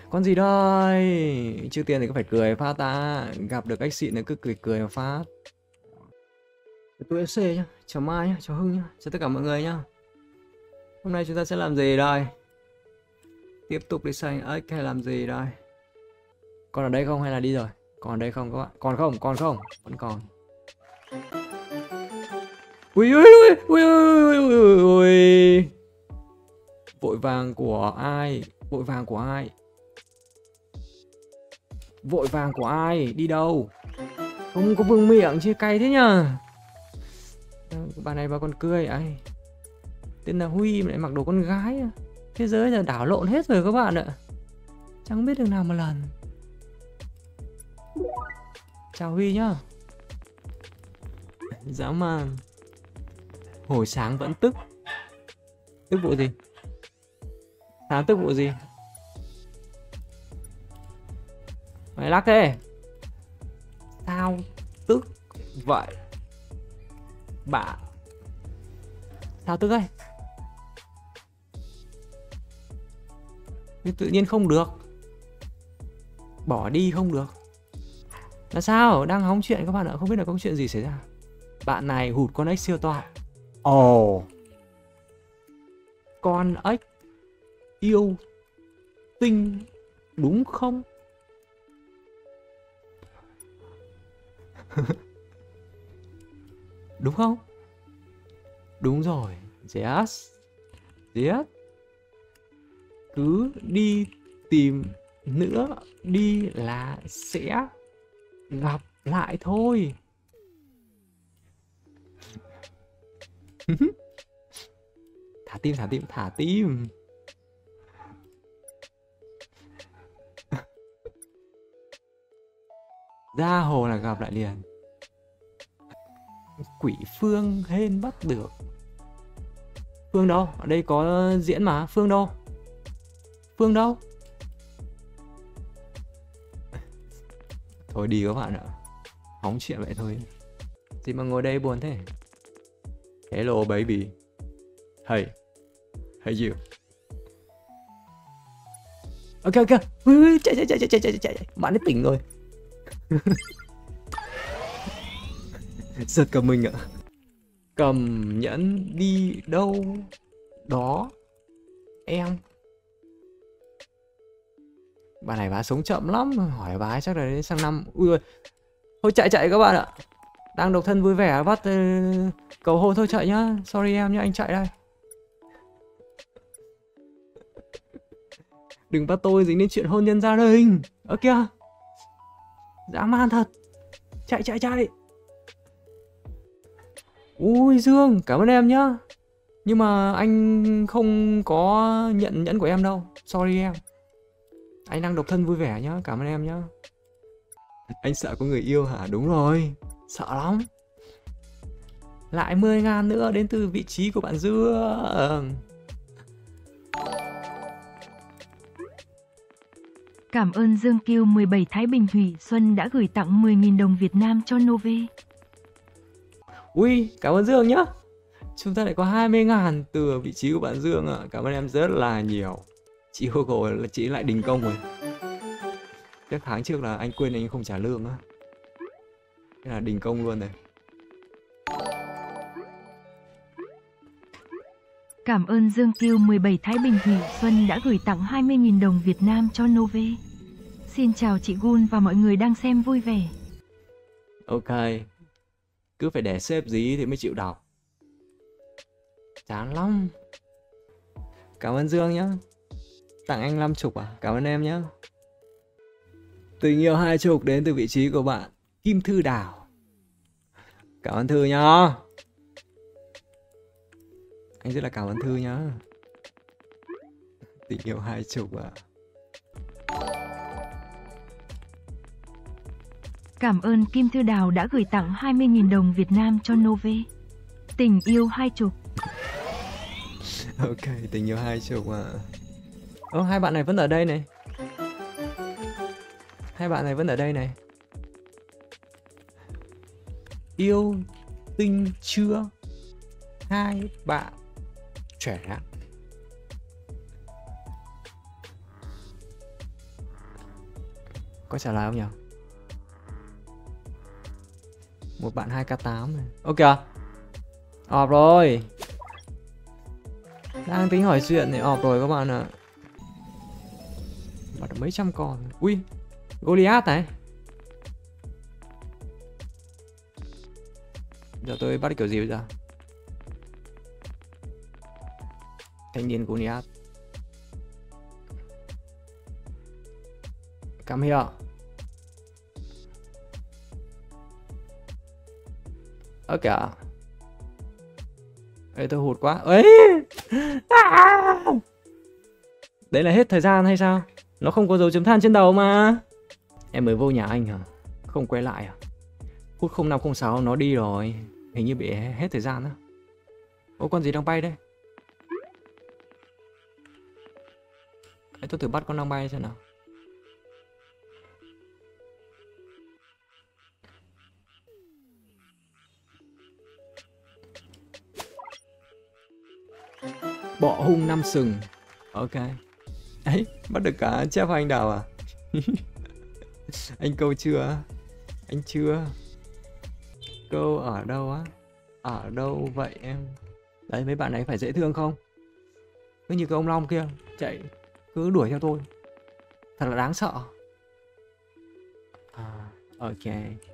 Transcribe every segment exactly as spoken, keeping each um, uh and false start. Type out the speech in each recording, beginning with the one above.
Con gì đây? Trước tiên thì có phải cười phát ta. Gặp được anh xịn nó cứ cười cười mà phát. Tôi ép xê nhá, chào Mai nhá, chào Hưng nhá, chào tất cả mọi người nhá. Hôm nay chúng ta sẽ làm gì đây? Tiếp tục đi xanh ếch hay làm gì đây? Còn ở đây không hay là đi rồi? Còn ở đây không các bạn? Còn không? Còn không? Vẫn còn. Ui ui ui ui ui ui ui ui. Vội vàng của ai? Vội vàng của ai? Vội vàng của ai? Đi đâu? Không có vương miệng chứ cay thế nhờ. Bà này bà còn cười ai? Tên là Huy mà lại mặc đồ con gái. Thế giới là đảo lộn hết rồi các bạn ạ. Chẳng biết được nào một lần. Chào Huy nhá. Dã man. Hồi sáng vẫn tức. Tức vụ gì? Sáng tức vụ gì? Mày lắc thế. Sao tức vậy bạn? Sao tức ấy? Nhưng tự nhiên không được. Bỏ đi không được. Là sao? Đang hóng chuyện các bạn ạ. Không biết là có chuyện gì xảy ra. Bạn này hụt con ếch siêu to. Ồ, con ếch yêu tinh đúng không? Đúng không? Đúng rồi. Yes. Yes. Cứ đi tìm nữa đi là sẽ gặp lại thôi. Thả tim, thả tim, thả tim. Ra hồ là gặp lại liền. Quỷ Phương hên bắt được. Phương đâu? Ở đây có diễn mà. Phương đâu? Phương đâu? Thôi đi các bạn ạ. Hóng chuyện vậy thôi. Gì mà ngồi đây buồn thế? Hello baby. Hey. Hey you. Ok ok. Chạy chạy chạy chạy chạy chạy chạy. Bạn ấy tỉnh rồi. Giật cả mình ạ. Cầm nhẫn đi đâu đó em. Bà này bà sống chậm lắm. Hỏi bà ấy chắc là đến sang năm. Ui ơi. Thôi chạy chạy các bạn ạ. Đang độc thân vui vẻ bắt uh, cầu hôn thôi chạy nhá. Sorry em nhá, anh chạy đây. Đừng bắt tôi dính đến chuyện hôn nhân gia đình. Ơ kìa. Dã man thật. Chạy chạy chạy. Ui Dương, cảm ơn em nhá. Nhưng mà anh không có nhận nhẫn của em đâu. Sorry em. Anh đang độc thân vui vẻ nhá, cảm ơn em nhá. Anh sợ có người yêu hả? Đúng rồi. Sợ lắm. Lại mười ngàn nữa đến từ vị trí của bạn Dưa. Cảm ơn Dương Kiêu mười bảy Thái Bình Thủy Xuân đã gửi tặng mười nghìn đồng Việt Nam cho Nove. Ui, cảm ơn Dương nhá. Chúng ta lại có hai mươi ngàn từ vị trí của bạn Dương ạ. Cảm ơn em rất là nhiều. Chị Hugo là chị lại đình công rồi. Chắc tháng trước là anh quên anh không trả lương á. Thế là đình công luôn này. Cảm ơn Dương Kiêu mười bảy Thái Bình Thủy Xuân đã gửi tặng hai mươi nghìn đồng Việt Nam cho Nove. Xin chào chị Gun và mọi người đang xem vui vẻ. Ok. Cứ phải để sếp dí thì mới chịu đọc. Chán lắm. Cảm ơn Dương nhá. Tặng anh năm chục à? Cảm ơn em nhá. Tình yêu hai chục đến từ vị trí của bạn Kim Thư Đào. Cảm ơn Thư nhá. Anh rất là cảm ơn Thư nhá. Tình yêu hai chục à. Cảm ơn Kim Thư Đào đã gửi tặng hai mươi nghìn đồng Việt Nam cho Nove. Tình yêu hai chục. Ok, tình yêu hai chục à. Ơ, hai bạn này vẫn ở đây này. Hai bạn này vẫn ở đây này. Yêu tinh chưa? Hai bạn trẻ. Có trả lời không nhỉ? Một bạn hai k tám này. Ok. Ọp rồi. Đang tính hỏi chuyện thì ọp rồi các bạn ạ. Bắt được mấy trăm con. Ui, Goliath này. Giờ tôi bắt kiểu gì bây giờ? Thanh niên Goliath. Come here. Ơ kìa. Ê, tôi hụt quá. Ấy. Đấy là hết thời gian hay sao? Nó không có dấu chấm than trên đầu mà. Em mới vô nhà anh hả? Không quay lại à? Phút không năm không sáu nó đi rồi. Hình như bị hết thời gian đó. Ô, con gì đang bay đây? Đấy, tôi thử bắt con đang bay xem nào. Bọ hung năm sừng. Ok. Ấy, bắt được cả chef anh Đào à? Anh câu chưa? Anh chưa? Câu ở đâu á? Ở đâu vậy em? Đấy, mấy bạn này phải dễ thương không? Cứ như cái ông Long kia chạy cứ đuổi theo tôi. Thật là đáng sợ. À, ok.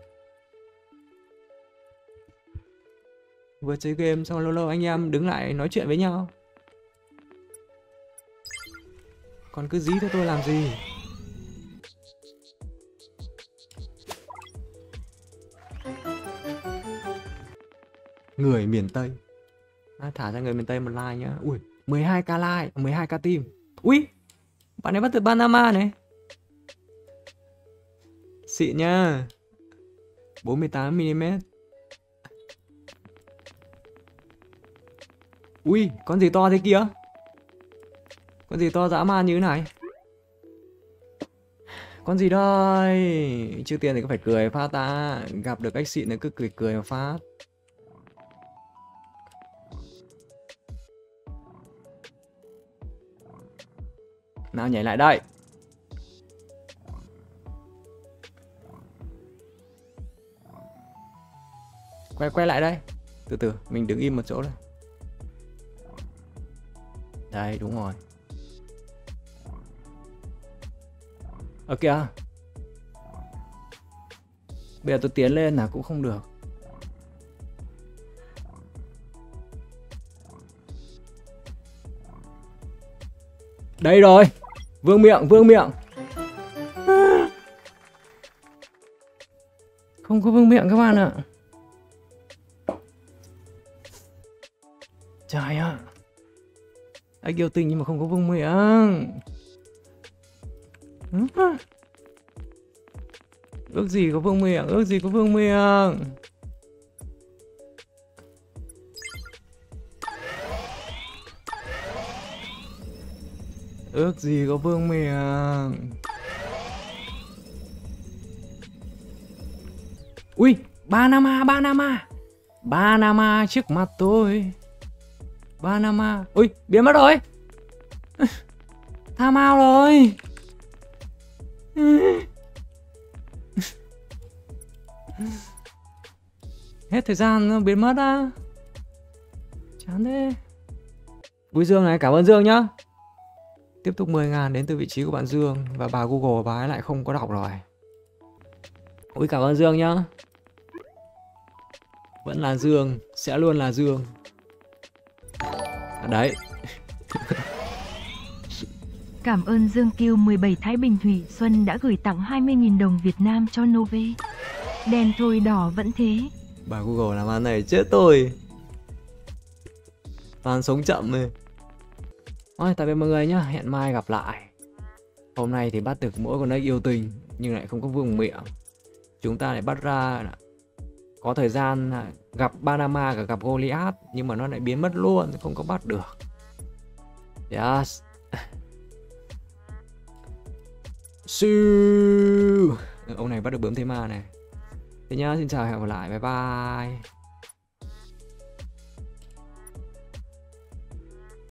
Vừa chơi game xong lâu lâu anh em đứng lại nói chuyện với nhau. Còn cứ dí theo tôi làm gì? Người miền Tây. À, thả ra người miền Tây một like nhá. Ui, mười hai k like, mười hai k tim. Ui, bạn ấy bắt từ Panama này. Xịn nha. bốn mươi tám mi li mét. Ui, con gì to thế kia? Con gì to dã man như thế này? Con gì đây? Trước tiên thì có phải cười phát ta. Gặp được cách xịn thì cứ cười cười mà phát. Nào nhảy lại đây. Quay quay lại đây. Từ từ, mình đứng im một chỗ đây. Đây, đúng rồi. Ở kìa. Bây giờ tôi tiến lên là cũng không được. Đây rồi. Vương miệng, vương miệng. Không có vương miệng các bạn ạ. Trời ạ. Anh yêu tình nhưng mà không có vương miệng. Ước gì có vương miệng, ước gì có vương miệng. Ước gì có vương miệng. Ui, Panama, Panama. Panama trước mặt tôi. Panama. Ui, biến mất rồi. Tha mau rồi. Hết thời gian nó biến mất á. Chán thế. Vui Dương này, cảm ơn Dương nhá. Tiếp tục mười ngàn đến từ vị trí của bạn Dương. Và bà Google bà ấy lại không có đọc rồi. Ui, cảm ơn Dương nhá. Vẫn là Dương, sẽ luôn là Dương. À, đấy. Cảm ơn Dương Kiêu mười bảy Thái Bình Thủy Xuân đã gửi tặng hai mươi nghìn đồng Việt Nam cho Nove. Đen thôi đỏ vẫn thế. Bà Google làm ăn này chết tôi. Toàn sống chậm này. Ôi, tạm biệt mọi người nhá. Hẹn mai gặp lại. Hôm nay thì bắt được mỗi con ếch yêu tình nhưng lại không có vương miệng. Chúng ta lại bắt ra có thời gian gặp Panama và gặp Goliath nhưng mà nó lại biến mất luôn, không có bắt được. Yes. Siêu. Ông này bắt được bướm thế ma này. Thế nhá, xin chào, hẹn gặp lại, bye bye.